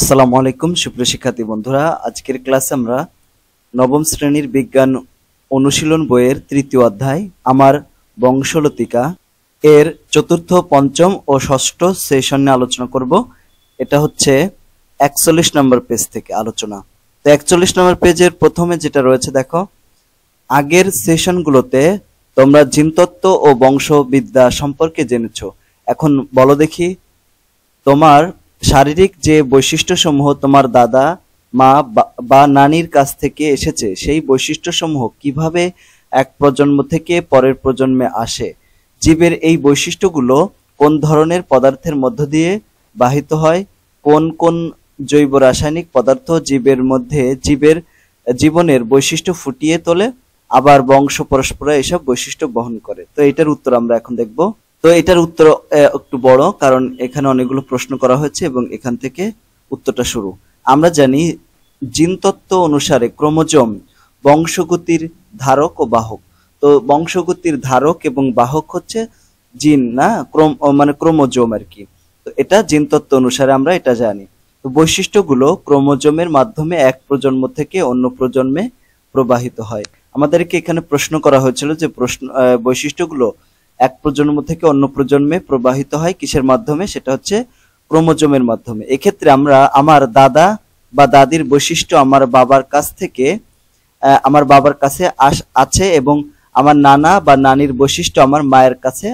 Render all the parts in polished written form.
আসসালামু আলাইকুম সুপ্রিয় শিক্ষার্থী বন্ধুরা, আজকের ক্লাসে আমরা নবম শ্রেণীর বিজ্ঞান অনুশীলন বইয়ের তৃতীয় অধ্যায় আমার বংশলতিকা এর চতুর্থ, পঞ্চম ও ষষ্ঠ সেশন নিয়ে আলোচনা করব। এটা হচ্ছে 41 নম্বর পেজ থেকে আলোচনা। তো 41 নম্বর পেজের প্রথমে যেটা রয়েছে দেখো, আগের সেশনগুলোতে তোমরা জিনতত্ত্ব ও বংশবিদ্যা সম্পর্কে জেনেছো। এখন বলো দেখি, তোমার শারীরিক যে বৈশিষ্ট্যসমূহ তোমার দাদা, মা বা নানির কাছ থেকে এসেছে, সেই বৈশিষ্ট্যসমূহ কিভাবে এক প্রজন্ম থেকে পরের প্রজন্মে আসে, জীবের এই বৈশিষ্ট্যগুলো কোন ধরনের পদার্থের মধ্য দিয়ে বাহিত হয়, কোন কোন জৈব রাসায়নিক পদার্থ জীবের মধ্যে জীবনের বৈশিষ্ট্য ফুটিয়ে তোলে, আবার বংশ পরস্পর এসব বৈশিষ্ট্য বহন করে। তো এটার উত্তর আমরা এখন দেখব। তো এটার উত্তর একটু বড়, কারণ এখানে অনেকগুলো প্রশ্ন করা হয়েছে এবং এখান থেকে উত্তরটা শুরু। আমরা জানি জিনতত্ত্ব অনুসারে ক্রোমোজোম বংশগতির ধারক ও বাহক। তো বংশগতির ধারক এবং বাহক হচ্ছে জিন, না মানে ক্রোমোজোম আর কি। তো এটা জিনতত্ত্ব অনুসারে আমরা এটা জানি। তো বৈশিষ্ট্যগুলো ক্রোমোজোমের মাধ্যমে এক প্রজন্ম থেকে অন্য প্রজন্মে প্রবাহিত হয়। আমাদেরকে এখানে প্রশ্ন করা হয়েছিল যে বৈশিষ্ট্যগুলো এক প্রজন্ম থেকে অন্য প্রজন্মে প্রবাহিত হয় কিসের মাধ্যমে, সেটা হচ্ছে ক্রোমোজোমের মাধ্যমে। এক্ষেত্রে আমরা আমার দাদা বা দাদির বৈশিষ্ট্য আমার বাবার কাছে আছে এবং আমার নানা বা নানির বৈশিষ্ট্য আমার মায়ের কাছে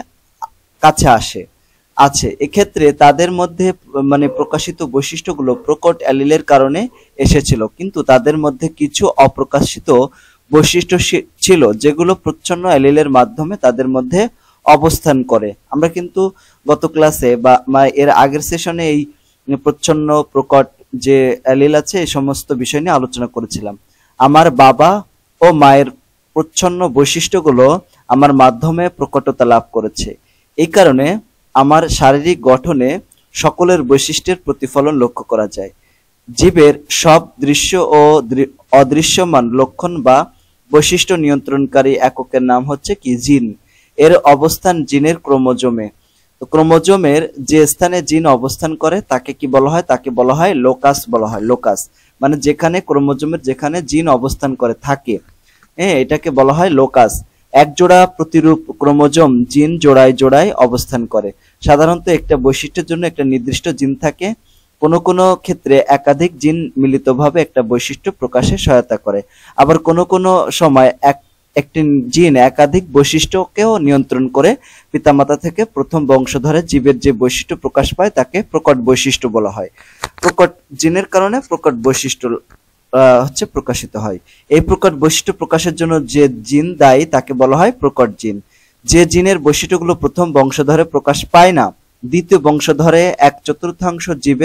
আছে। এক্ষেত্রে তাদের মধ্যে মানে প্রকাশিত বৈশিষ্ট্যগুলো প্রকট অ্যালিলের কারণে এসেছিল, কিন্তু তাদের মধ্যে কিছু অপ্রকাশিত বৈশিষ্ট্য ছিল যেগুলো প্রচ্ছন্ন অ্যালিলের মাধ্যমে তাদের মধ্যে অবস্থান করে। আমরা কিন্তু গত ক্লাসে বা এর আগের সেশনে এই প্রচ্ছন্ন প্রকট যে অ্যালিল আছে এই সমস্ত বিষয় নিয়ে আলোচনা করেছিলাম। আমার বাবা ও মায়ের প্রচ্ছন্ন বৈশিষ্ট্যগুলো আমার মাধ্যমে প্রকটতা লাভ করেছে। এই কারণে আমার শারীরিক গঠনে সকলের বৈশিষ্ট্যের প্রতিফলন লক্ষ্য করা যায়। জীবের সব দৃশ্য ও অদৃশ্যমান লক্ষণ বা বৈশিষ্ট্য নিয়ন্ত্রণকারী এককের নাম হচ্ছে কি, জিন। এর অবস্থান জিনের ক্রোমোজোমে। তো ক্রোমোজোমের যে স্থানে জিন অবস্থান করে তাকে কি বলা হয়? তাকে বলা হয় লোকাস বলা হয়। লোকাস মানে যেখানে ক্রোমোজোমের যেখানে জিন অবস্থান করে থাকে, এটাকে বলা হয় লোকাস। এক জোড়া প্রতিরূপ ক্রোমোজোম জিন জোড়ায় জোড়ায় অবস্থান করে। সাধারণত একটা বৈশিষ্ট্যের জন্য একটা নির্দিষ্ট জিন থাকে। কোনো কোনো ক্ষেত্রে একাধিক জিন মিলিতভাবে একটা বৈশিষ্ট্য প্রকাশে সহায়তা করে। আবার কোনো কোনো সময় একটি জিন একাধিক বৈশিষ্ট্যকেও নিয়ন্ত্রণ করে। পিতামাতা থেকে প্রথম বংশধরে জীবের যে বৈশিষ্ট্য প্রকাশ পায় তাকে প্রকট বৈশিষ্ট্য বলা হয়। প্রকট জিনের কারণে প্রকট বৈশিষ্ট্য হচ্ছে প্রকাশিত হয়। এই প্রকট বৈশিষ্ট্য প্রকাশের জন্য যে জিন দায়ী তাকে বলা হয় প্রকট জিন। যে জিনের বৈশিষ্ট্যগুলো প্রথম বংশধরে প্রকাশ পায় না, দ্বিতীয় বংশধরে 1/4 জীবে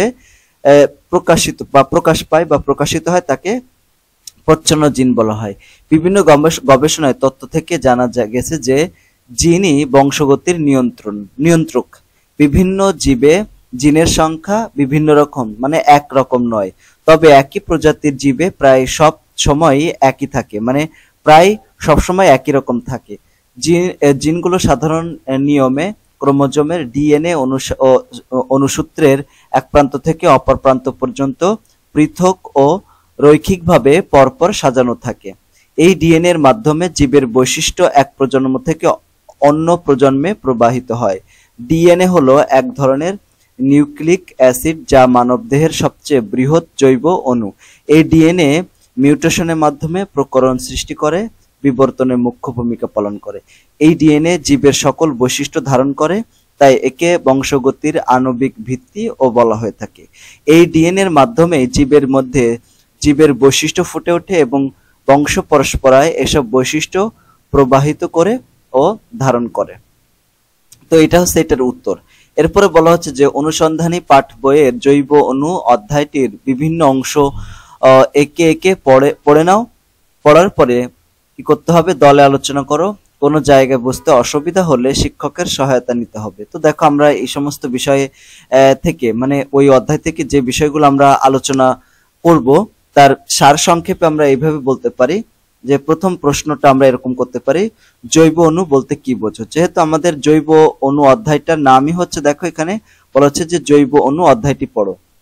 প্রকাশ পায় বা প্রকাশিত হয়, তাকে প্রচ্ছন্ন জিন বলা হয়। বিভিন্ন গবেষণায় তথ্য থেকে জানা গেছে যে জিনই বংশগতির নিয়ন্ত্রক। বিভিন্ন জীবে জিনের সংখ্যা বিভিন্ন রকম, মানে একরকম নয়, তবে একই প্রজাতির জীবে প্রায় সব সময়ই একই থাকে, মানে প্রায় সবসময় একই রকম থাকে। জিনগুলো সাধারণ নিয়মে ক্রোমোজোমের ডিএনএ অনুসূত্রের এক প্রান্ত থেকে অপর প্রান্ত পর্যন্ত পৃথক ও রৈখিকভাবে পরপর সাজানো থাকে। এই ডিএনএ এর মাধ্যমে জীবের বৈশিষ্ট্য এক প্রজন্ম থেকে অন্য প্রজন্মে প্রবাহিত হয়। ডিএনএ হলো এক ধরনের নিউক্লিক অ্যাসিড যা মানবদেহের সবচেয়ে বৃহৎ জৈব অণু। এই ডিএনএ মিউটেশনের মাধ্যমে প্রকরণ সৃষ্টি করে, বিবর্তনে মুখ্য ভূমিকা পালন করে। এই ডিএনএ জীবের সকল বৈশিষ্ট্য ধারণ করে, তাই একে বংশগতির আণবিক ভিত্তি ও বলা হয়ে থাকে। এই ডিএনএ এর মাধ্যমে জীবের বৈশিষ্ট্য ফুটে ওঠে এবং বংশ পরস্পরায় এসব বৈশিষ্ট্য প্রবাহিত করে ও ধারণ করে। তো এটা হচ্ছে এটার উত্তর। এরপরে বলা হচ্ছে যে অনুসন্ধানী পাঠ বইয়ের জৈব অণু অধ্যায়টির বিভিন্ন অংশ একে একে পড়ে নাও। পড়ার পরে কি করতে হবে? দলে আলোচনা করো। কোনো জায়গায় বুঝতে অসুবিধা হলে শিক্ষকের সহায়তা নিতে হবে। তো দেখো, আমরা এই সমস্ত বিষয়ে থেকে মানে ওই অধ্যায় থেকে যে বিষয়গুলো আমরা আলোচনা করব তার সার সংক্ষেপে আমরা এইভাবে বলতে পারি যে প্রথম প্রশ্নটা আমরা এরকম করতে পারি, জৈব অণু বলতে কি বোঝো? যেহেতু আমাদের জৈব অণু অধ্যায়টার নামই হচ্ছে, দেখো এখানে বলা হচ্ছে যে জৈব অণু অধ্যায়টি পড়ো,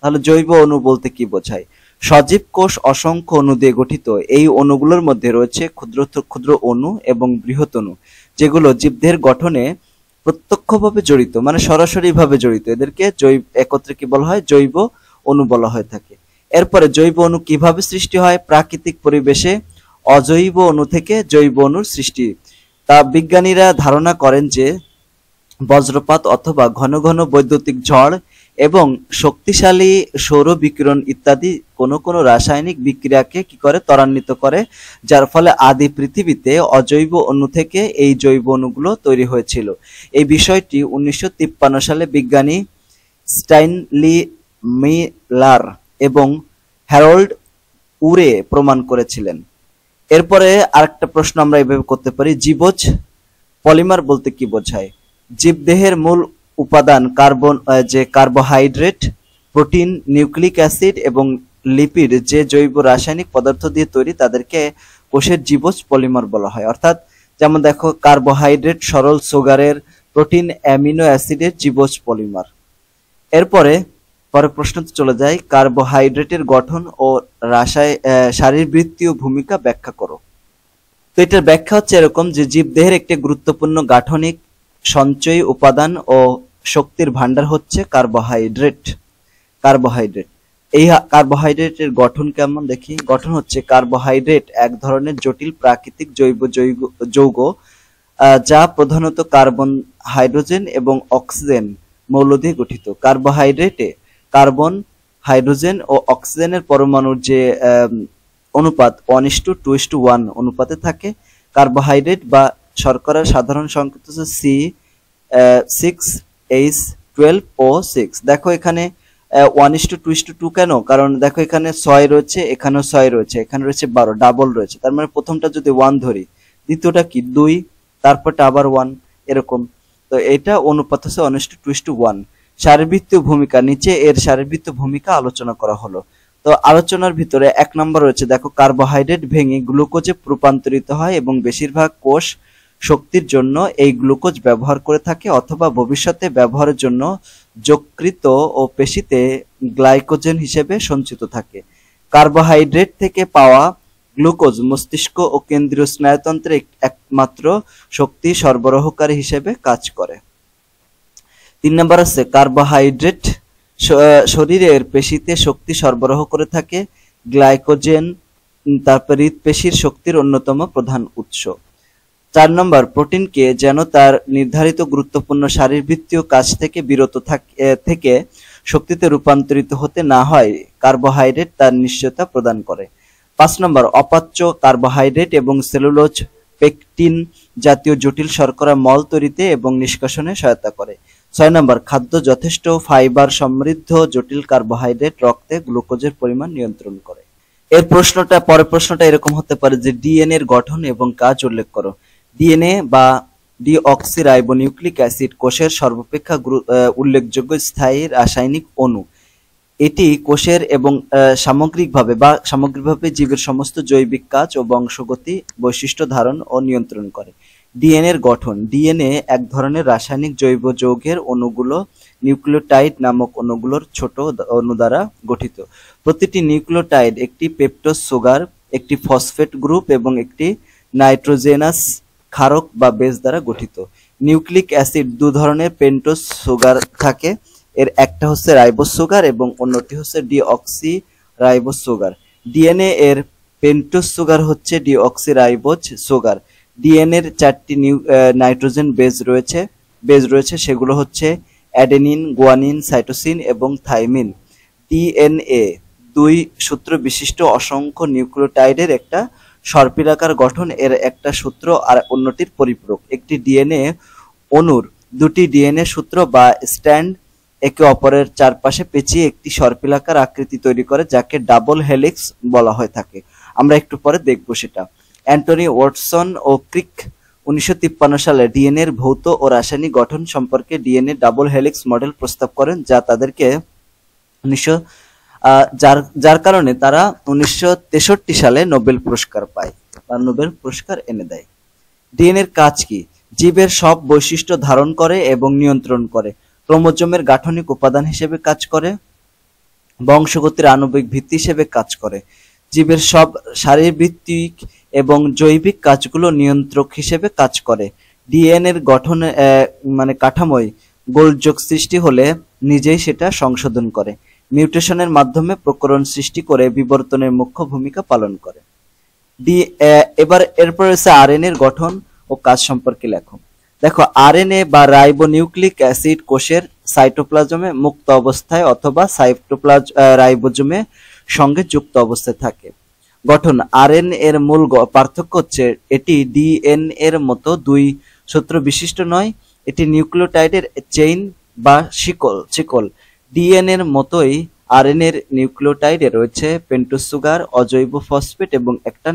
তাহলে জৈব অণু বলতে কি বোঝায়? সজীব কোষ অসংখ্য অণু দিয়ে গঠিত। এই অণুগুলোর মধ্যে রয়েছে ক্ষুদ্র ক্ষুদ্র অণু এবং বৃহৎ অণু, যেগুলো জীবদেহের গঠনে প্রত্যক্ষভাবে জড়িত, মানে সরাসরি ভাবে জড়িত। এদেরকে একত্রে কি বলা হয়? জৈব অণু বলা হয়ে থাকে। এরপরে জৈব অণু কিভাবে সৃষ্টি হয়? প্রাকৃতিক পরিবেশে অজৈব অণু থেকে জৈব অণুর সৃষ্টি। তা বিজ্ঞানীরা ধারণা করেন যে বজ্রপাত অথবা ঘন ঘন বৈদ্যুতিক ঝড় এবং শক্তিশালী সৌর বিকিরণ ইত্যাদি কোনো রাসায়নিক বিক্রিয়াকে কি করে? ত্বরান্বিত করে, যার ফলে আদি পৃথিবীতে অজৈব অণু থেকে এই জৈব অণুগুলো তৈরি হয়েছিল। এই বিষয়টি 1953 সালে বিজ্ঞানী স্টাইনলি মিলার এবং হ্যারল্ড উরে প্রমাণ করেছিলেন। এরপরে আরেকটা প্রশ্ন আমরা এভাবে করতে পারি, জীবজ পলিমার বলতে কি বোঝায়? জীবদেহের মূল উপাদান কার্বোহাইড্রেট, প্রোটিন, নিউক্লিক অ্যাসিড এবং লিপিড যে জৈব রাসায়নিক পদার্থ দিয়ে তৈরি, তাদেরকে কোষের জীবজ পলিমার বলা হয়। অর্থাৎ যেমন দেখো, কার্বোহাইড্রেট সরল সুগারের, প্রোটিন অ্যামিনো অ্যাসিডের জীবজ পলিমার। পরের প্রশ্নতে চলে যায়, কার্বোহাইড্রেটের গঠন ও শারীরবৃত্তীয় ভূমিকা ব্যাখ্যা করো। তো এটার ব্যাখ্যা হচ্ছে এরকম যে জীবদেহের একটি গুরুত্বপূর্ণ গাঠনিক সঞ্চয়ী উপাদান ও শক্তির ভান্ডার হচ্ছে কার্বোহাইড্রেট। এই কার্বোহাইড্রেটের গঠন কেমন দেখি। গঠন হচ্ছে, কার্বোহাইড্রেট এক ধরনের জটিল প্রাকৃতিক জৈব যৌগ যা প্রধানত কার্বন, হাইড্রোজেন এবং অক্সিজেন মৌল দিয়ে গঠিত। কার্বোহাইড্রেটে কার্বন, হাইড্রোজেন ও অক্সিজেনের পরমাণুর যে অনুপাত 1:2:1 অনুপাতে থাকে। কার্বোহাইড্রেট বা শর্করার সাধারণ সংকেত হচ্ছে C6H12O6। দেখো এখানে 1:2:2 কেন? কারণ দেখো এখানে 6 রয়েছে, এখানেও 6 রয়েছে, এখানে রয়েছে 12, ডাবল রয়েছে। তার মানে প্রথমটা যদি 1 ধরি, দ্বিতীয়টা কি 2, তারপরটা আবার 1, এরকম। তো এটা অনুপাত হচ্ছে 1:2:1। শারীরবৃত্তীয় ভূমিকা, নিচে এর শারীরবৃত্তীয় ভূমিকা আলোচনা করা হলো। তো আলোচনার ভিতরে 1 নম্বর রয়েছে, দেখো কার্বোহাইড্রেট ভেঙে গ্লুকোজে রূপান্তরিত হয় এবং বেশিরভাগ কোষ শক্তির জন্য এই গ্লুকোজ ব্যবহার করে থাকে অথবা ভবিষ্যতে ব্যবহারের জন্য যকৃত ও পেশিতে গ্লাইকোজেন হিসেবে সঞ্চিত থাকে। কার্বোহাইড্রেট থেকে পাওয়া গ্লুকোজ মস্তিষ্ক ও কেন্দ্রীয় স্নায়ুতন্ত্রে একমাত্র শক্তি সরবরাহকারী হিসেবে কাজ করে। 3 নম্বর আছে, কার্বোহাইড্রেট শরীরের পেশিতে শক্তি সরবরাহ করে থাকে। গ্লাইকোজেন তারপর হৃৎপেশির শক্তির অন্যতম প্রধান উৎস। 4 নম্বর, প্রোটিনকে যেন তার নির্ধারিত গুরুত্বপূর্ণ শারীরবৃত্তীয় কাজ থেকে বিরত থেকে শক্তিতে রূপান্তরিত হতে না হয়, কার্বোহাইড্রেট তার নিশ্চয়তা প্রদান করে। 5 নম্বর, অপাচ্য কার্বোহাইড্রেট এবং সেলুলোজ, পেকটিন জাতীয় জটিল শর্করা মল তৈরিতে এবং নিষ্কাশনে সহায়তা করে। 6 নম্বর, খাদ্য যথেষ্ট ফাইবার সমৃদ্ধ জটিল কার্বোহাইড্রেট রক্তে গ্লুকোজের পরিমাণ নিয়ন্ত্রণ করে। পরের প্রশ্নটা এরকম হতে পারে যে ডিএনএ এর গঠন এবং কাজ উল্লেখ করো। ডিএনএ বা ডিঅক্সিরাইবোনিউক্লিক অ্যাসিড কোষের সর্বাপেক্ষা উল্লেখযোগ্য স্থায়ী রাসায়নিক অণু। এটি কোষের এবং সামগ্রিকভাবে জীবের সমস্ত জৈবিক কাজ ও বংশগতি বৈশিষ্ট্য ধারণ ও নিয়ন্ত্রণ করে। ডিএনএ এর গঠন, ডিএনএ এক ধরনের রাসায়নিক জৈব যৌগের অণুগুলো নিউক্লিওটাইড নামক অণুগুলোর ছোট অণু দ্বারা গঠিত। প্রতিটি নিউক্লিওটাইড একটি পেপটোজ সুগার, একটি ফসফেট গ্রুপ এবং একটি নাইট্রোজেনাস ক্ষারক বা বেস দ্বারা গঠিত। নিউক্লিক অ্যাসিড 2 ধরনের পেন্টোজ সুগার থাকে, এর একটা হচ্ছে রাইবোজ সুগার এবং অন্যটি হচ্ছে ডিঅক্সিরাইবোজ সুগার। ডিএনএ এর পেন্টোজ সুগার হচ্ছে ডিঅক্সিরাইবোজ সুগার। ডিএনএ এর 4টি নাইট্রোজেন বেজ রয়েছে, সেগুলো হচ্ছে অ্যাডেনিন, গুয়ানিন, সাইটোসিন এবং থাইমিন। ডিএনএ 2 সূত্র বিশিষ্ট অসংখ্য নিউক্লিওটাইডের একটা সর্পিলাকার গঠন, এর একটা সূত্র আর অন্যটির পরিপূরক। একটি ডিএনএ অণুর 2টি ডিএনএ সূত্র বা স্ট্র্যান্ড একে অপরের চারপাশে পেঁচিয়ে একটি সর্পিলাকার আকৃতি তৈরি করে, যাকে ডাবল হেলিক্স বলা হয়ে থাকে। আমরা একটু পরে দেখব সেটা। অ্যান্টনি ওয়াটসন ও ক্রিক 1953 সালে ডিএনএ এর ভৌত ও রাসায়নিক গঠন সম্পর্কে ডিএনএ ডাবল হেলিক্স মডেল প্রস্তাব করেন, যার কারণে তারা 1963 সালে নোবেল পুরস্কার পায় বা নোবেল পুরস্কার এনে দেয়। ডিএনএ এর কাজ কি? জীবের সব বৈশিষ্ট্য ধারণ করে এবং নিয়ন্ত্রণ করে। ক্রোমোজোমের গাঠনিক উপাদান হিসেবে কাজ করে। বংশগতির আণবিক ভিত্তি হিসেবে কাজ করে। জীবের সব শারীরবৃত্তিক এবং জৈবিক কাজগুলো নিয়ন্ত্রক হিসেবে কাজ করে। ডিএনএর গঠন কাঠামোয় গোলযোগ সৃষ্টি হলে নিজেই সেটা সংশোধন করে। মিউটেশনের মাধ্যমে প্রকরণ সৃষ্টি করে বিবর্তনের মুখ্য ভূমিকা পালন করে। এরপর হচ্ছে আরএনএর গঠন ও কাজ সম্পর্কে লেখো। দেখো, আরএনএ বা রাইবোনিউক্লিক অ্যাসিড কোষের সাইটোপ্লাজমে মুক্ত অবস্থায় অথবা রাইবোজোমে সঙ্গে যুক্ত অবস্থায় থাকে। গঠন, আরএনএ এর মূল পার্থক্য হচ্ছে এটি ডিএনএ এর মতো দুই সূত্র বিশিষ্ট নয়, এটি নিউক্লিওটাইডের চেইন বা শিকল। ডিএনএ এর মতোই আরএনএ এর নিউক্লিওটাইডে রয়েছে পেন্টোজ সুগার, অজৈব ফসফেট এবং একটা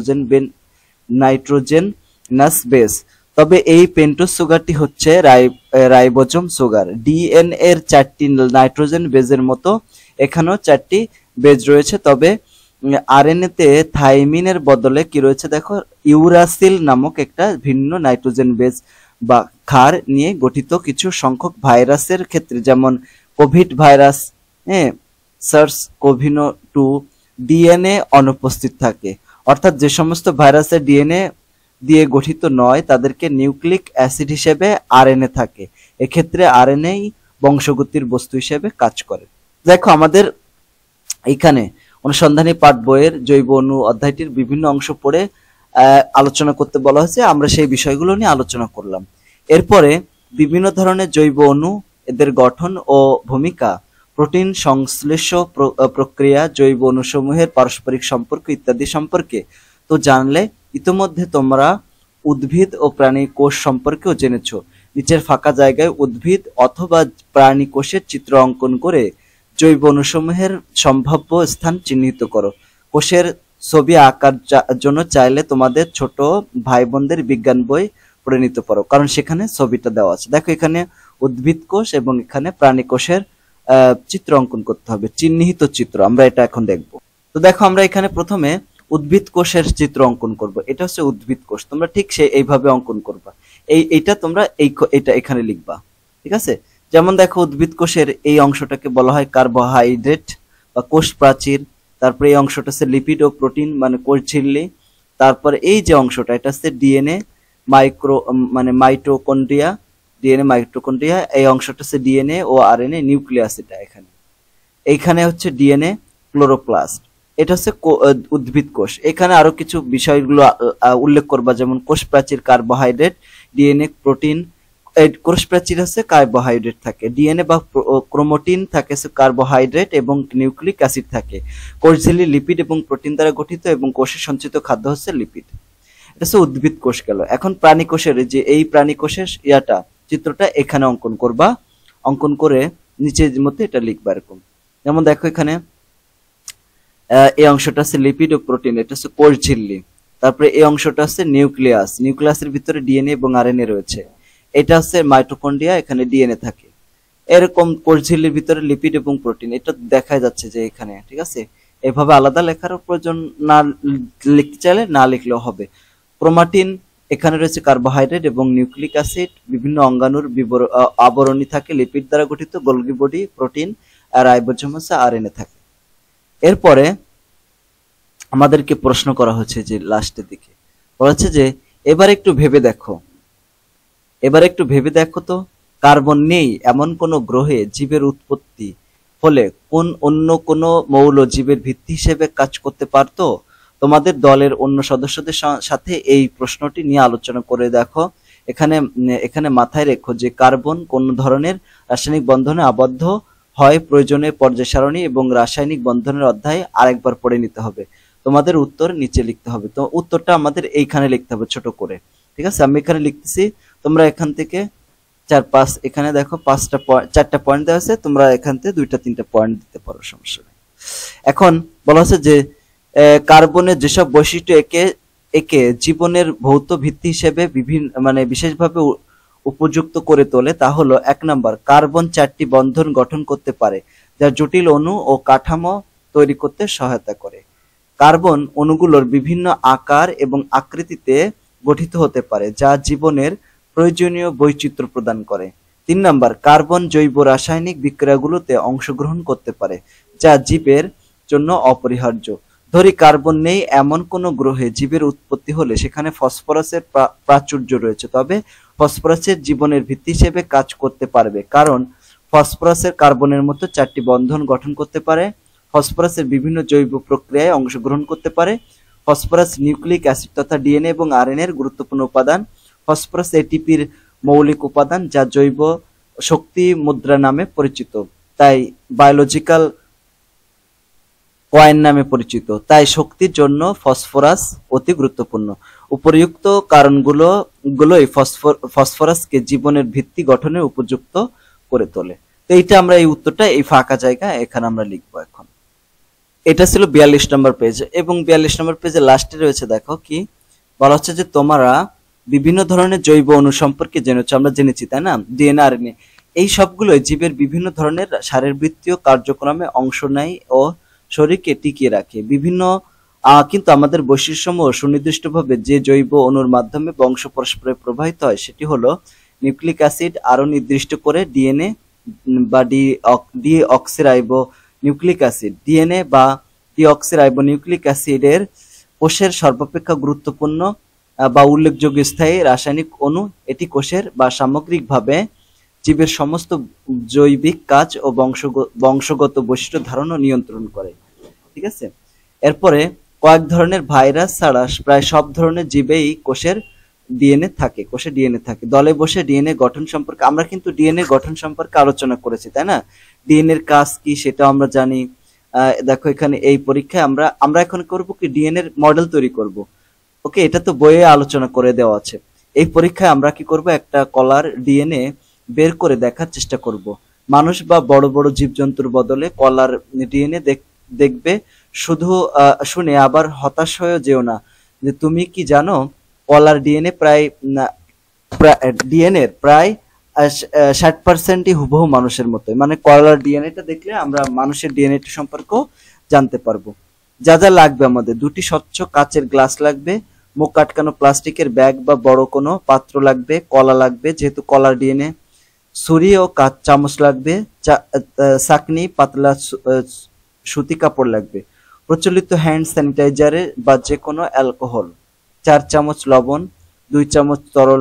নাইট্রোজেনাস বেস। তবে এই পেন্টোজ সুগারটি হচ্ছে রাইবোজোম সুগার। ডিএনএ এর 4টি নাইট্রোজেন বেজের মতো এখানেও 4টি বেজ রয়েছে, তবে আরএনএ তে থাইমিনের বদলে কি রয়েছে দেখো, ইউরাসিল নামক একটা ভিন্ন নাইট্রোজেন বেজ বা ক্ষার নিয়ে গঠিত কিছু সংখ্যক ভাইরাসের ক্ষেত্রে, যেমন কোভিড ভাইরাস, সার্স কোভিনো 2, ডিএনএ অনুপস্থিত থাকে। অর্থাৎ যে সমস্ত ভাইরাসের ডিএনএ দিয়ে গঠিত নয় তাদেরকে নিউক্লিক অ্যাসিড হিসেবে আরএনএ থাকে। এক্ষেত্রে আরএনএ বংশগতির বস্তু হিসেবে কাজ করে। দেখো, আমাদের এইখানে অনুসন্ধানী পাঠ বইয়ের জৈব অণু অধ্যায়টির বিভিন্ন অংশ পড়ে আলোচনা করতে বলা হয়েছে, আমরা সেই বিষয়গুলো নিয়ে আলোচনা করলাম। এরপরে বিভিন্ন ধরনের জৈব অণু, এদের গঠন ও ভূমিকা, প্রোটিন সংশ্লেষ প্রক্রিয়া, জৈব অণুসমূহের পারস্পরিক সম্পর্ক ইত্যাদি সম্পর্কে তো জানলে। ইতোমধ্যে তোমরা উদ্ভিদ ও প্রাণী কোষ সম্পর্কেও জেনেছো। নিচের ফাঁকা জায়গায় উদ্ভিদ অথবা প্রাণী কোষের চিত্র অঙ্কন করে জৈব অণুসমূহের সম্ভাব্য স্থান চিহ্নিত করো। কোষের ছবি আঁকার জন্য চাইলে তোমাদের ছোট ভাই বোনদের বিজ্ঞান বই পড়ে নিতে পারো, কারণ সেখানে ছবিটা দেওয়া আছে। দেখো, এখানে উদ্ভিদ কোষ এবং এখানে প্রাণী কোষের চিত্র অঙ্কন করতে হবে, চিহ্নিত চিত্র। আমরা এটা এখন দেখবো। তো দেখো, আমরা এখানে প্রথমে উদ্ভিদ কোষের চিত্র অঙ্কন করব। এটা হচ্ছে উদ্ভিদ কোষ, তোমরা ঠিক এইভাবে অঙ্কন করবা। এইটা তোমরা এটা এখানে লিখবা, ঠিক আছে? যেমন দেখো, উদ্ভিদ কোষের এই অংশটাকে বলা হয় কার্বোহাইড্রেট বা কোষ প্রাচীর। তারপরে এই অংশটা হচ্ছে লিপিড ও প্রোটিন কোষ ঝিল্লি। তারপরে এই যে অংশটা, এটা হচ্ছে ডিএনএ মাইটোকন্ড্রিয়া। এই অংশটা হচ্ছে ডিএনএ ও আরএনএ নিউক্লিয়াস। এটা এইখানে হচ্ছে ডিএনএ ক্লোরোপ্লাস্ট। এটা হচ্ছে উদ্ভিদ কোষ। এখানে আরো কিছু বিষয়গুলো উল্লেখ করবা, যেমন কোষ প্রাচীর কার্বোহাইড্রেট, ডিএনএ প্রোটিন। কোষ প্রাচীর হচ্ছে কার্বোহাইড্রেট থাকে, ডিএনএ বা ক্রোমোটিন থাকে কার্বোহাইড্রেট এবং নিউক্লিক অ্যাসিড থাকে। কোষ ঝিল্লি লিপিড এবং প্রোটিন দ্বারা গঠিত এবং কোষের সঞ্চিত খাদ্য হচ্ছে লিপিড। এটা হচ্ছে উদ্ভিদ কোষ গেল। এখন প্রাণী কোষের যে এই প্রাণী কোষের চিত্রটা এখানে অঙ্কন করবা। অঙ্কন করে নিচের মধ্যে এটা লিখবা এরকম। যেমন দেখো, এখানে এই অংশটা আছে লিপিড ও প্রোটিন, এটা হচ্ছে কোষ ঝিল্লি। তারপরে এই অংশটা আছে নিউক্লিয়াস, নিউক্লিয়াসের ভিতরে ডিএনএ এবং আরএনএ রয়েছে। এটা হচ্ছে মাইটোকন্ড্রিয়া, এখানে ডিএনএ থাকে। এরকম কোষ ঝিল্লির ভিতরে লিপিড এবং প্রোটিন, এটা দেখা যাচ্ছে যে এখানে, ঠিক আছে? এভাবে আলাদা লেখার প্রয়োজন না, লিখতে চাইলে না লিখলেও হবে। ক্রোমাটিন, এখানে রয়েছে কার্বোহাইড্রেট এবং নিউক্লিক অ্যাসিড। বিভিন্ন অঙ্গাণুর আবরণী থাকে, লিপিড দ্বারা গঠিত। গোলগি বডি, প্রোটিন আর রাইবোজোম হচ্ছে আরএনএ থাকে। এরপরে আমাদেরকে প্রশ্ন করা হচ্ছে যে লাস্টের দিকে বলা হচ্ছে যে এবার একটু ভেবে দেখো তো, কার্বন নেই এমন কোন গ্রহে জীবের উৎপত্তি হলে অন্য কোন মৌল জীবের ভিত্তি হিসেবে কাজ করতে পারতো? তোমাদের দলের অন্য সদস্যদের সাথে এই প্রশ্নটি নিয়ে আলোচনা করে দেখো। এখানে মাথায় রেখো যে কার্বন কোন ধরনের রাসায়নিক বন্ধনে আবদ্ধ হয় প্রয়োজনে পর্যায় সারণী এবং রাসায়নিক বন্ধনের অধ্যায় আরেকবার পড়ে নিতে হবে। তোমাদের উত্তর নিচে লিখতে হবে। তো উত্তরটা আমাদের এইখানে লিখতে হবে ছোট করে, ঠিক আছে? আমি এখানে লিখতেছি, তোমরা এখান থেকে 4-5, এখানে দেখো 4টা পয়েন্ট দেওয়া আছে, তোমরা এখান থেকে 2-3টা পয়েন্ট দিতে পারো, সমস্যা নেই। এখন বলা হচ্ছে যে কার্বনের যেসব বৈশিষ্ট্য একে জীবনের ভৌত ভিত্তি হিসেবে বিশেষভাবে উপযুক্ত করে তোলে তা হলো: 1 নাম্বার, কার্বন 4টি বন্ধন গঠন করতে পারে যা জটিল অণু ও কাঠামো তৈরি করতে সহায়তা করে। কার্বন অণুগুলোর বিভিন্ন আকার এবং আকৃতিতে গঠিত হতে পারে যা জীবনের প্রয়োজনীয় বৈচিত্র্য প্রদান করে। 3 নাম্বার, কার্বন জৈব রাসায়নিক বিক্রিয়াগুলোতে অংশগ্রহণ করতে পারে যা জীবের জন্য অপরিহার্য। ধরি কার্বন নেই এমন কোনো গ্রহে জীবের উৎপত্তি হলে সেখানে ফসফরাসের প্রাচুর্য রয়েছে, তবে ফসফরাসের জীবনের ভিত্তি হিসেবে কাজ করতে পারবে, কারণ ফসফরাসের কার্বনের মতো 4টি বন্ধন গঠন করতে পারে। ফসফরাসের বিভিন্ন জৈব প্রক্রিয়ায় অংশগ্রহণ করতে পারে। ফসফরাস নিউক্লিক অ্যাসিড তথা ডিএনএ এবং আরএনএ এর গুরুত্বপূর্ণ উপাদান। ফসফরাস এটিপির মৌলিক উপাদান, যা জৈব শক্তি মুদ্রা নামে পরিচিত, তাই বায়োলজিক্যাল কয়েন নামে পরিচিত। তাই শক্তির জন্য ফসফরাস অতি গুরুত্বপূর্ণ। উপরিউক্ত কারণগুলোই ফসফরাসকে জীবনের ভিত্তি গঠনের উপযুক্ত করে তোলে। তো এইটা আমরা এই উত্তরটা এই ফাঁকা জায়গা এখানে আমরা লিখবো এখন। এটা ছিল 42 নম্বর পেজ, এবং 42 নম্বর পেজে লাস্টে রয়েছে, দেখো কি বলা হচ্ছে যে তোমরা বিভিন্ন ধরনের জৈব অণু সম্পর্কে জেনেছো, আমরা জেনেছি তাই না, ডিএনএ আরএনএ, এই সবগুলোই জীবের বিভিন্ন ধরনের শারীরবৃত্তীয় কার্যক্রমে অংশ নেয় ও শরীরকে টিকিয়ে রাখে। বিভিন্ন কিন্তু আমাদের বৈশিষ্ট্যসমূহ সুনির্দিষ্টভাবে যে জৈব অণুর মাধ্যমে বংশ পরস্পরে প্রবাহিত হয় সেটি হলো নিউক্লিক অ্যাসিড, আরও নির্দিষ্ট করে ডিএনএ বা ডিঅক্সিরাইবো নিউক্লিক অ্যাসিড। ডিএনএ বা ডিঅক্সিরাইবো নিউক্লিক অ্যাসিডের কোষের সর্বাপেক্ষা গুরুত্বপূর্ণ বা উল্লেখযোগ্য স্থায়ী রাসায়নিক অণু। এটি কোষের বা সামগ্রিকভাবে জীবের সমস্ত জৈবিক কাজ ও বংশগত বৈশিষ্ট্য ধারণ ও নিয়ন্ত্রণ করে। ঠিক আছে, এরপরে কয়েক ধরনের ভাইরাস ছাড়া প্রায় সব ধরনের জীবেই কোষের ডিএনএ থাকে। দলে বসে ডিএনএ গঠন সম্পর্কে আমরা কিন্তু ডিএনএ গঠন সম্পর্কে আলোচনা করেছি তাই না, ডিএনএ এর কাজ কি সেটাও আমরা জানি। দেখো এখানে এই পরীক্ষায় আমরা এখন করব কি ডিএনএ এর মডেল তৈরি করব। ওকে, এটা তো বইয়ে আলোচনা করে দেওয়া আছে। এই পরীক্ষায় আমরা কি করব, একটা কলার ডিএনএ বের করে দেখার চেষ্টা করব। মানুষ বা বড় বড় জীবজন্তুর বদলে কলার ডিএনএ দেখবে। শুধু শুনে আবার হতাশ হয়ে যেও না যে তুমি কি জানো কলার ডিএনএ প্রায় 60%ই হুবহু মানুষের মতো। মানে কলার ডিএনএটা দেখলে আমরা মানুষের ডিএনএ সম্পর্কেও জানতে পারবো। যা যা লাগবে, আমাদের 2টি স্বচ্ছ কাচের গ্লাস লাগবে, মুখ আটকানো প্লাস্টিকের ব্যাগ বা বড় কোনো পাত্র লাগবে, কলা লাগবে যেহেতু কলার ডিএনএ, ছুরি ও কাঁচ চামচ লাগবে, ছাঁকনি, পাতলা সুতি কাপড় লাগবে, প্রচলিত হ্যান্ড স্যানিটাইজারে বা যে কোনো অ্যালকোহল, 4 চামচ লবণ, 2 চামচ তরল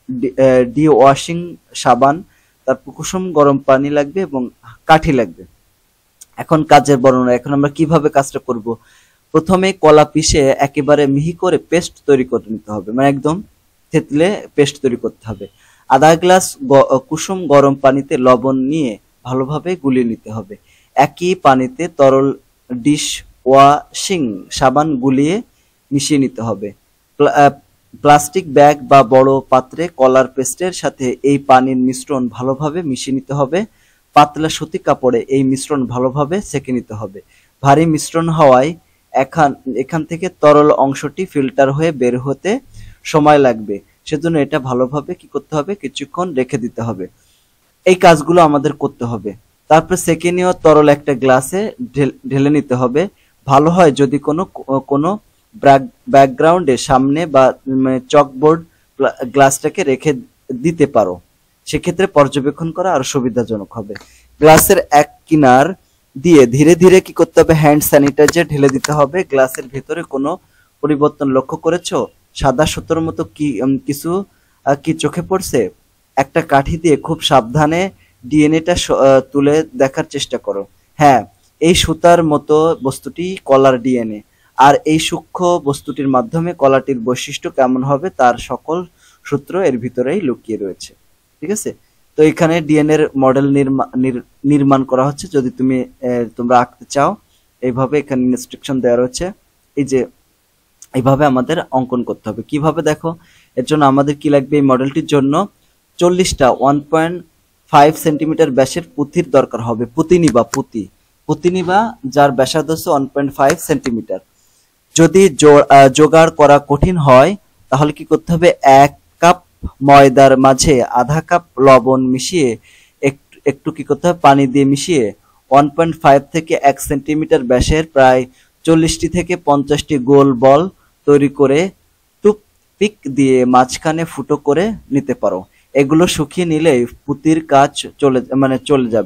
ডিওয়াশিং সাবান, তারপর কুসুম গরম পানি লাগবে এবং কাঠি লাগবে। এখন কাজের বর্ণনা। এখন আমরা কিভাবে কাজটা করব। প্রথমে কলা পিষে একেবারে মিহি করে পেস্ট তৈরি করে নিতে হবে, মানে একদম থেতলে পেস্ট তৈরি করতে হবে। আধা গ্লাস কুসুম গরম পানিতে লবণ নিয়ে ভালোভাবে গুলিয়ে নিতে হবে। একই পানিতে তরল ডিশ ওয়াশিং সাবান গুলিয়ে মিশিয়ে নিতে হবে। প্লাস্টিক ব্যাগ বা বড় পাত্রে কলার পেস্টের সাথে এই পানির মিশ্রণ ভালোভাবে মিশিয়ে নিতে হবে। পাতলা সুতি কাপড়ে এই মিশ্রণ ভালোভাবে সেঁকে নিতে হবে। ভারী মিশ্রণ হওয়ায় এখান থেকে তরল অংশটি ফিল্টার হয়ে বের হতে সময় লাগবে, সেজন্য এটা ভালোভাবে কি করতে হবে, কিছুক্ষণ রেখে দিতে হবে। এই কাজগুলো আমাদের করতে হবে। তারপর সেঁকে নেওয়া তরল একটা গ্লাসে ঢেলে নিতে হবে। ভালো হয় যদি কোনো ব্যাকগ্রাউন্ডে সামনে বা চকবোর্ড গ্লাসটাকে রেখে দিতে পারো, সেক্ষেত্রে পর্যবেক্ষণ করা আরো সুবিধাজনক হবে। গ্লাসের এক কিনার দিয়ে ধীরে ধীরে কি করতে হবে, হ্যান্ড স্যানিটাইজার ঢেলে দিতে হবে। গ্লাসের ভেতরে কোনো পরিবর্তন লক্ষ্য করেছো? সাদা সুতোর মতো কিছু কি চোখে পড়ছে? একটা কাঠি দিয়ে খুব সাবধানে ডিএনএটা তুলে দেখার চেষ্টা করো। হ্যাঁ, এই সুতার মতো বস্তুটি কলার ডিএনএ, আর এই সূক্ষ্ম বস্তুটির মাধ্যমে কলাটির বৈশিষ্ট্য কেমন হবে তার সকল সূত্র এর ভিতরেই লুকিয়ে রয়েছে। ঠিক আছে, তো এখানে ডিএনএ এর মডেল নির্মাণ করা হচ্ছে। যদি তোমরা আঁকতে চাও, এইভাবে এখানে ইনস্ট্রাকশন দেওয়া রয়েছে। এই যে এইভাবে আমাদের অঙ্কন করতে হবে। কিভাবে দেখো, এর জন্য আমাদের কি লাগবে, এই মডেলটির জন্য 40টা 1.5 সেন্টিমিটার ব্যাসের পুঁতির দরকার হবে। পুঁতি নিবা যার ব্যাসার্ধ 1.5 সেন্টিমিটার। যদি জোগাড় করা কঠিন হয় তাহলে কি করতে হবে, 1 কাপ ময়দার মাঝে আধা কাপ লবণ মিশিয়ে একটু কি করতে হবে, পানি দিয়ে মিশিয়ে 1.5 থেকে 1 সেন্টিমিটার ব্যাসের প্রায় 40টি থেকে 50টি গোল বল তৈরি করে টুথপিক দিয়ে মাঝখানে ফুটো করে নিতে পারো। এগুলো শুকিয়ে নিলে পুঁতির কাজ চলে যাবে।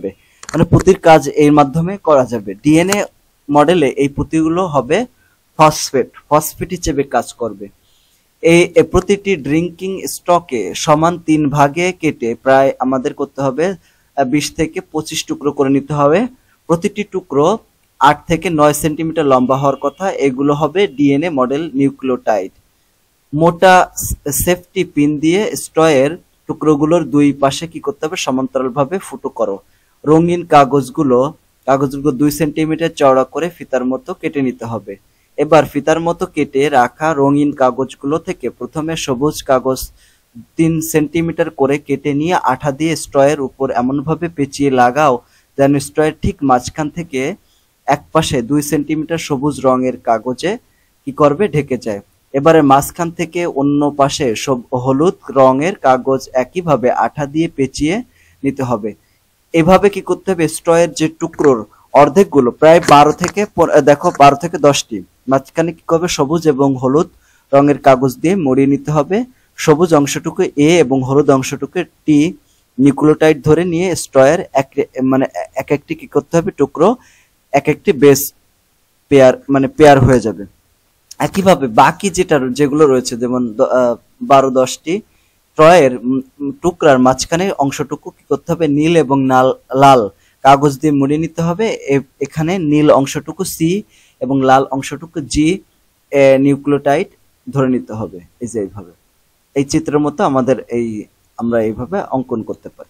মানে পুঁতির কাজ এর মাধ্যমে করা যাবে। ডিএনএ মডেলে এই পুঁতিগুলো হবে ফসফেট হিসেবে কাজ করবে। এই প্রতিটি ড্রিঙ্কিং স্টকে সমান 3 ভাগে কেটে প্রায় আমাদের করতে হবে 20 থেকে 25 টুকরো করে নিতে হবে। প্রতিটি টুকরো 8 থেকে 9 সেন্টিমিটার লম্বা হওয়ার কথা। এগুলো হবে ডিএনএ মডেল নিউক্লিওটাইড। মোটা সেফটি পিন দিয়ে স্ট্রয়ের টুকরোগুলোর দুই পাশে কি করতে হবে, সমান্তরালভাবে ফুটো করো। রঙিন কাগজগুলো 2 সেন্টিমিটার চওড়া করে ফিতার মতো কেটে নিতে হবে। এবার ফিতার মতো কেটে রাখা রঙিন কাগজগুলো থেকে প্রথমে সবুজ কাগজ 3 সেন্টিমিটার করে কেটে নিয়ে আঠা দিয়ে স্ট্রয়ের উপর এমনভাবে পেঁচিয়ে লাগাও যেন স্ট্রয়ের ঠিক মাঝখান থেকে এক পাশে 2 সেন্টিমিটার সবুজ রঙের কাগজে কি করবে, ঢেকে যায়। এবারে মাঝখান থেকে অন্য পাশে হলুদ রঙের কাগজ একইভাবে আঠা দিয়ে পেঁচিয়ে নিতে হবে। এভাবে কি করতে হবে, স্ট্রয়ের যে টুকরোর অর্ধেকগুলো প্রায় 12 থেকে 10টি মাঝখানে কি করবে, সবুজ এবং হলুদ রঙের কাগজ দিয়ে মুড়িয়ে নিতে হবে। সবুজ অংশটুকু এ এবং হলুদ অংশটুকু টি নিউক্লিওটাইড ধরে নিয়ে স্ট্রয়ের এক একটি কি করতে হবে, টুকরো এক একটি বেস পেয়ার হয়ে যাবে। একইভাবে বাকি যেগুলো রয়েছে যেমন 12-10টি ট্রয়ের টুকরার মাঝখানে অংশটুকু কি করতে হবে, নীল এবং লাল কাগজ দিয়ে মুড়িয়ে নিতে হবে। এখানে নীল অংশটুকু সি এবং লাল অংশটুকু জি নিউক্লিওটাইড ধরে নিতে হবে। এই যে এইভাবে এই চিত্রের মতো আমরা এইভাবে অঙ্কন করতে পারি।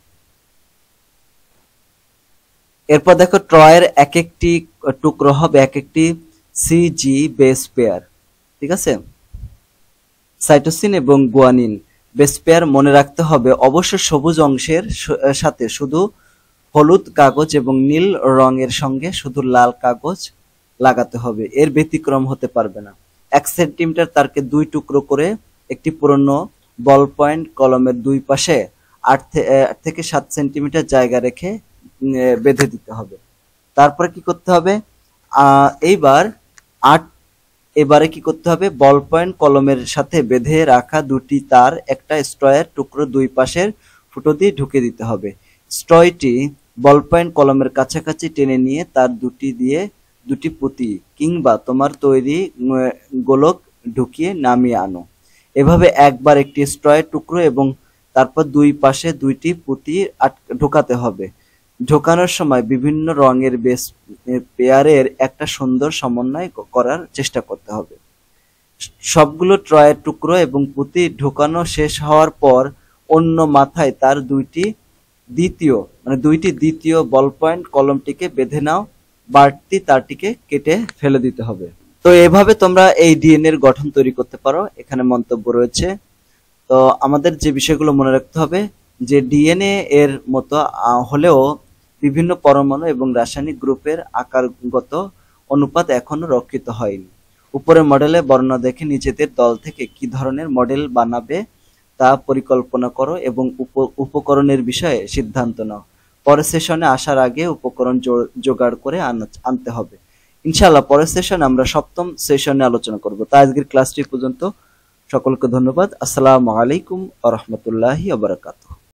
এরপর দেখো ট্রয়ের এক একটি টুকরো হবে এক একটি সিজি বেস পেয়ার। ঠিক আছে, সাইটোসিন এবং গুয়ানিন বেস পেয়ার মনে রাখতে হবে। অবশ্য সবুজ অংশের সাথে শুধু হলুদ কাগজ এবং নীল রঙের সঙ্গে শুধু লাল কাগজ লাগাতে হবে, এর ব্যতিক্রম হতে পারবে না। 1 সেন্টিমিটার তারকে 2 টুকরো করে একটি পুরনো বল পয়েন্ট কলমের দুই পাশে 8 থেকে 7 সেন্টিমিটার জায়গা রেখে বেঁধে দিতে হবে। তারপরে কি করতে হবে, এবারে কি করতে হবে, বল পয়েন্ট কলমের সাথে বেঁধে রাখা দুটি তার একটা স্ট্রয়ের টুকরো দুই পাশের ফুটো দিয়ে ঢুকে দিতে হবে। স্ট্রয়টি বল পয়েন্ট কলমের কাছাকাছি টেনে নিয়ে তার দুটি পুঁতি কিংবা তোমার তৈরি গোলক ঢুকিয়ে নামিয়ে আনো। এভাবে একবার একটি স্ট্রয়ের টুকরো এবং তারপর দুই পাশে 2টি পুঁতি ঢোকাতে হবে। ঢোকানোর সময় বিভিন্ন রঙের বেস পেয়ারের একটা সুন্দর সমন্বয় করার চেষ্টা করতে হবে। সবগুলো ট্রয়ের টুকরো এবং পুঁতি ঢোকানো শেষ হওয়ার পর অন্য মাথায় তার দুইটি দ্বিতীয় বল পয়েন্ট কলমটিকে বেঁধে নাও, বাড়তি তারটিকে কেটে ফেলে দিতে হবে। তো এভাবে তোমরা এই ডিএনএ এর গঠন তৈরি করতে পারো। এখানে মন্তব্য রয়েছে। তো আমাদের যে বিষয়গুলো মনে রাখতে হবে যে ডিএনএ এর মতো হলেও বিভিন্ন পরমাণু এবং রাসায়নিক গ্রুপের আকারগত অনুপাত এখনো রক্ষিত হয়নি। উপরের মডেলে বর্ণনা দেখে নিজেদের দল থেকে কি ধরনের মডেল বানাবে তা পরিকল্পনা করো এবং উপকরণের বিষয়ে সিদ্ধান্ত নাও। পরের সেশনে আসার আগে উপকরণ জোগাড় করে আনতে হবে। ইনশাআল্লাহ পরের সেশনে আমরা 7ম সেশনে আলোচনা করব। তাই আজকের ক্লাসটি পর্যন্ত। সকলকে ধন্যবাদ। আসসালামু আলাইকুম ওয়া রাহমাতুল্লাহি ওয়া বারাকাতুহু।